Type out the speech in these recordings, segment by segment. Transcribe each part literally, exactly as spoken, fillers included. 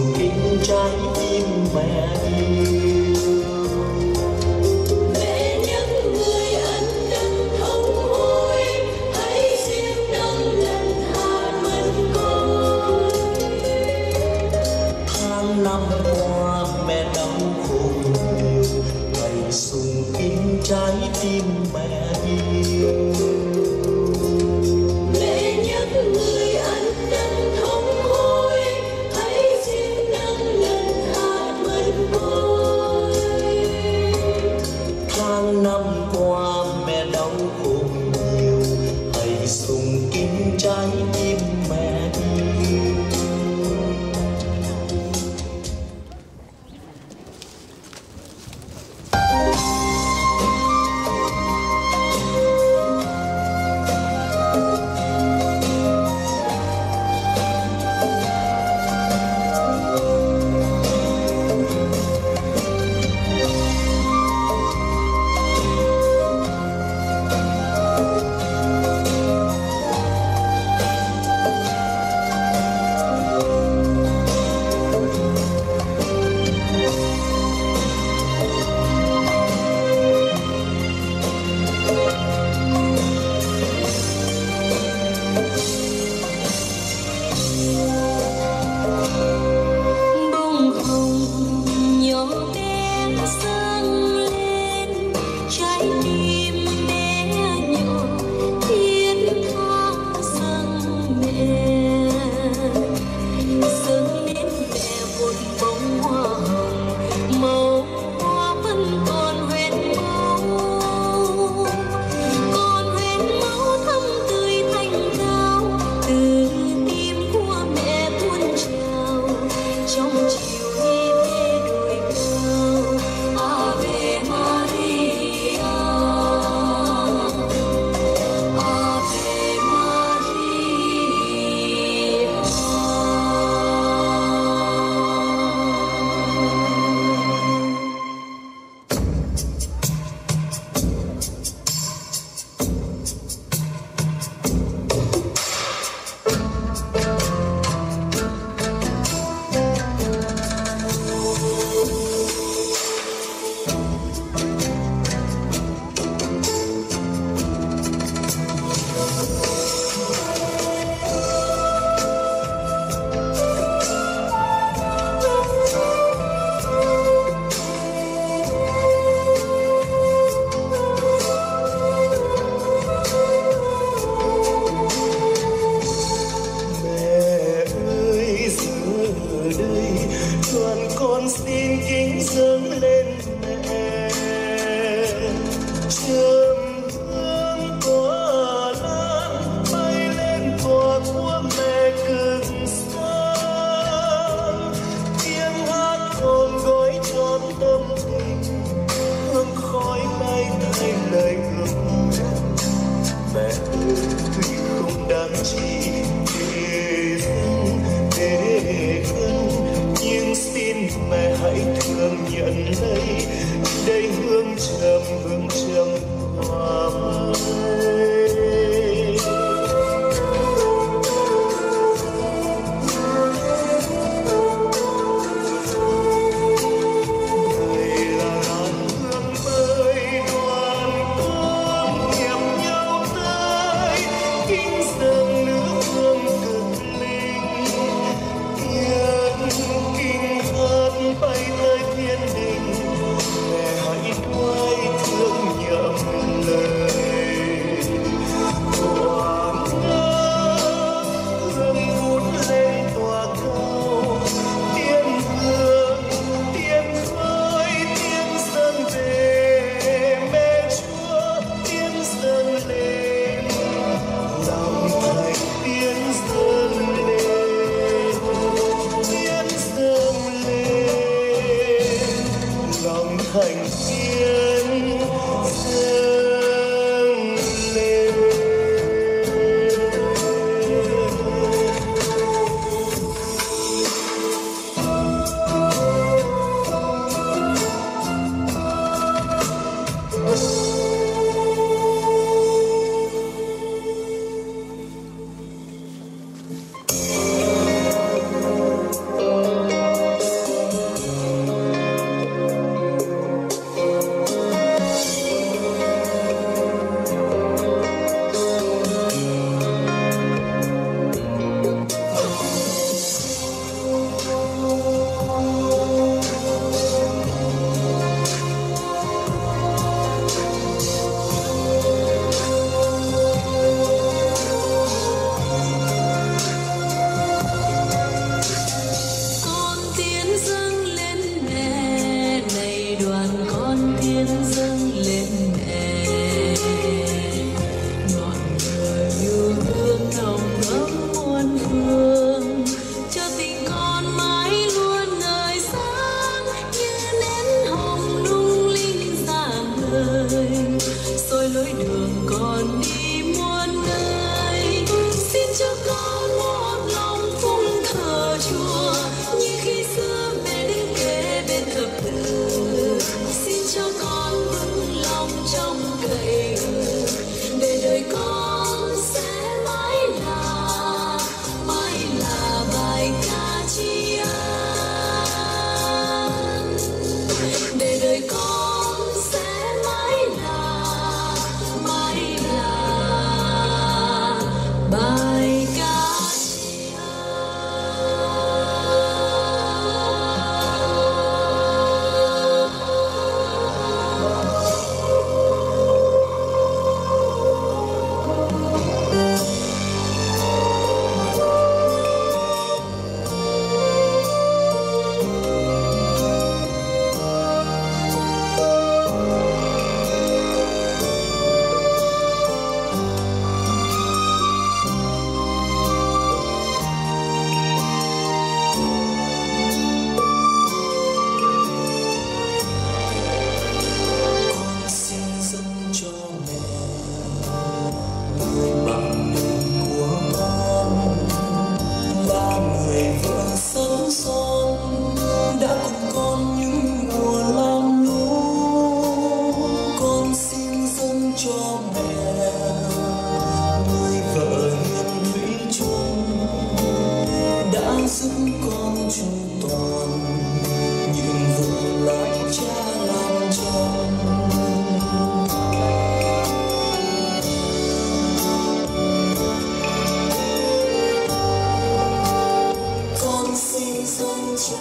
kín trái tim mẹ yêu. Mẹ nhắc người ân cần không hối, hãy siêng năng lần hạ mân con. Tháng năm qua mẹ đau khổ nhiều, ngày sùng kín trái tim mẹ yêu. Mẹ nhắc người ân cần không hối, hãy siêng năng lần hạ mân con. Tháng năm qua mẹ đau khổ nhiều, hãy sùng kín trái tim mẹ yêu. Hãy quay thương nhậm lời.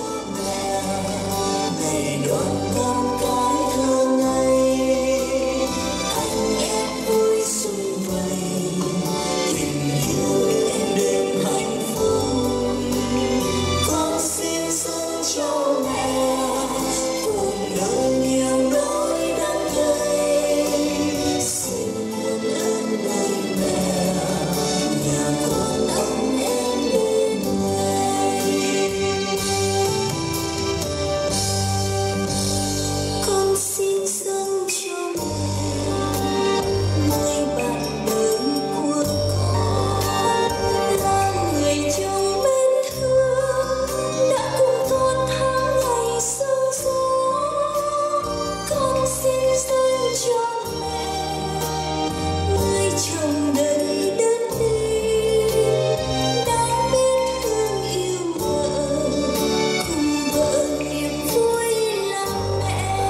mẹ, ngày đoàn con cái thơ ngây, anh em vui sum vầy, tình yêu êm đềm hạnh phúc. Con xin dâng cho mẹ cuộc đời nhiều nỗi đắng cay, xin muôn ơn đầy mẹ, nhà con ấm êm đêm ngày. Con xin dâng cho mẹ người bạn đời của con, là người chồng mến thương đã cùng con tháng ngày sương gió. Con xin dâng cho mẹ người chồng đầy đơn đi, đã biết thương yêu vợ, cùng vợ niềm vui làm mẹ.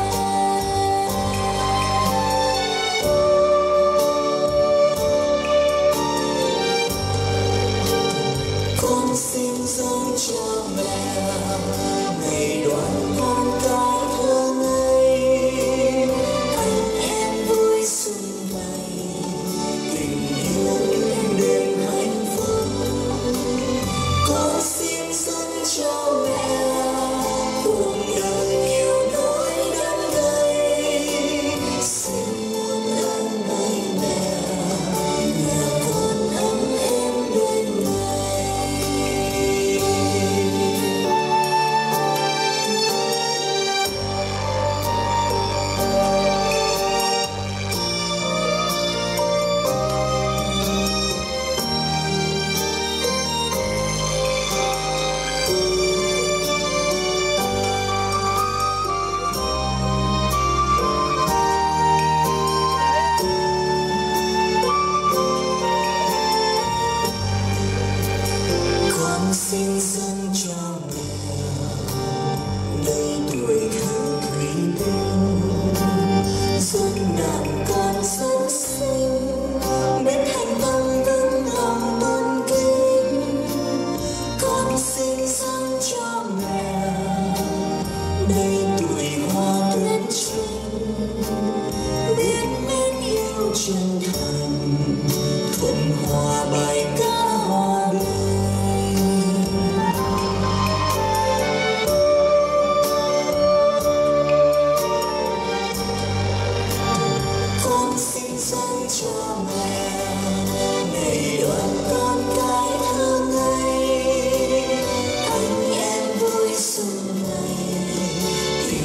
Con xin dâng cho mẹ ngày đoàn con cái thơ ngây, anh em vui sum vầy, tình yêu êm đềm hạnh phúc. Con xin dâng cho mẹ cuộc đời nhiều nỗi đắng cay, xin muôn ơn đầy mẹ, nhà con ấm êm đêm ngày. Con xin dâng cho mẹ đầy tuổi thơ thủy tinh, giúp nàng con rất xinh, biết thành tâm vững lòng tôn kính. Con xin dâng cho mẹ đầy tuổi hoa tuyết trinh, biết mến yêu chân thành, thuận hòa bài ca hòa bình. Con xin dâng cho mẹ ngày đoàn con cái thơ ngây, anh em vui sum vầy,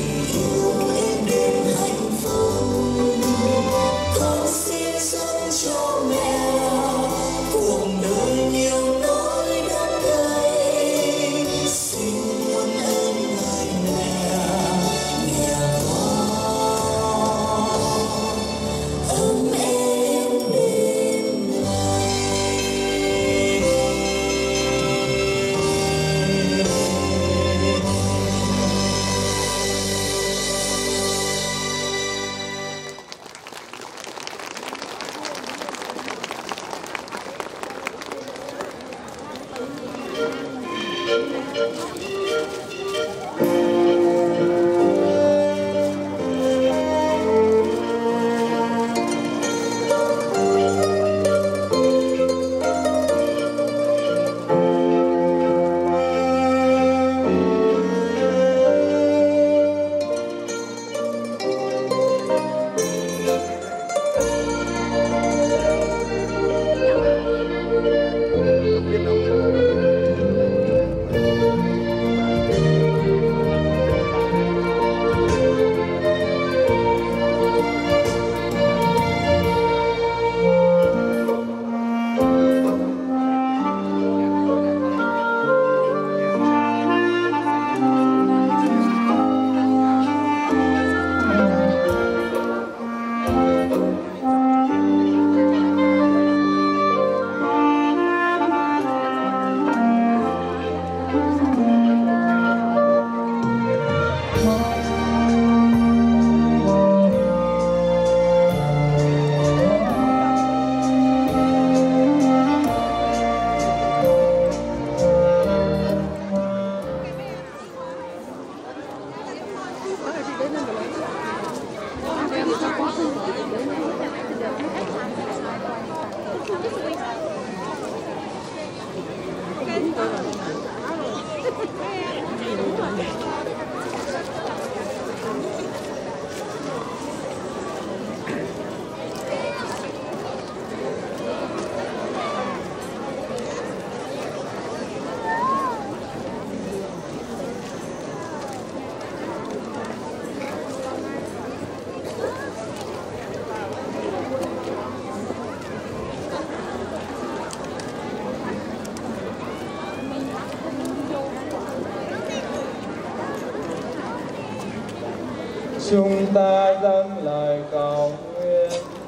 Chúng ta dâng lời cầu nguyện.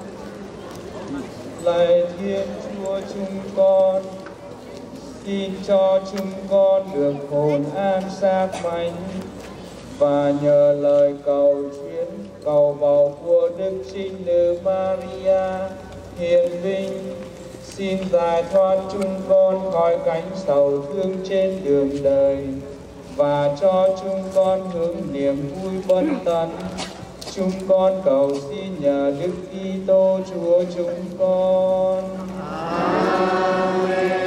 Lạy Thiên Chúa chúng con, xin cho chúng con được hồn an xác mạnh, và nhờ lời cầu chuyến cầu bầu của Đức Trinh Nữ Maria hiền vinh, xin giải thoát chúng con khỏi cánh sầu thương trên đường đời, và cho chúng con hướng niềm vui bất tận. Chúng con cầu xin nhờ Đức Kitô Chúa chúng con. Amen.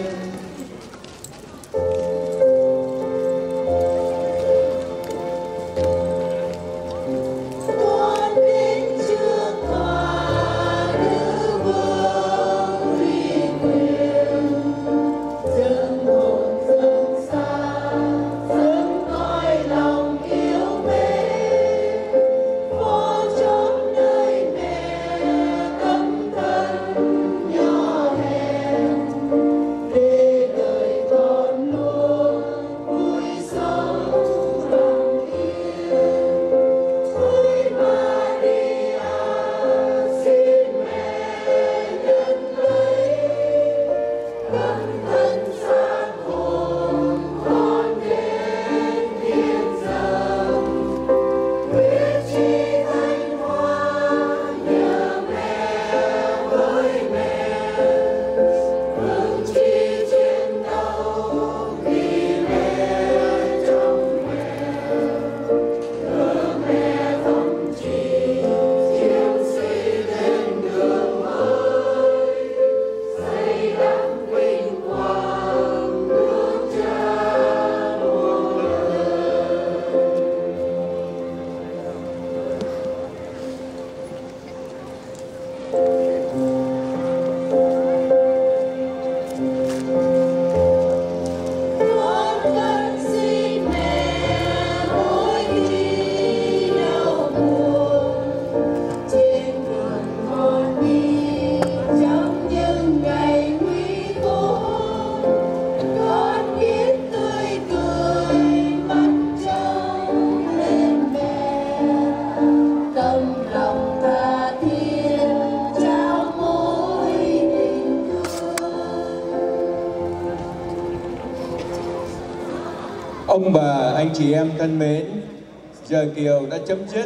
Ông bà, anh chị em thân mến, giờ kiều đã chấm dứt.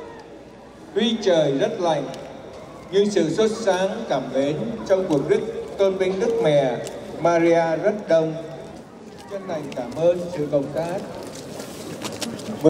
Tuy trời rất lạnh, nhưng sự sốt sáng cảm mến trong cuộc đức tôn vinh Đức Mẹ Maria rất đông. Chân thành cảm ơn sự cộng tác